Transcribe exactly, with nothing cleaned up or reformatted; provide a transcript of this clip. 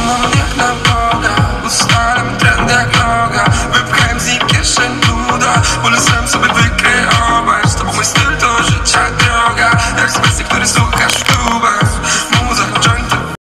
Mam jak na Boga, ustalem trend jak noga. Wypchałem z nich kieszeń nuda, wolę sam sobie wygrać.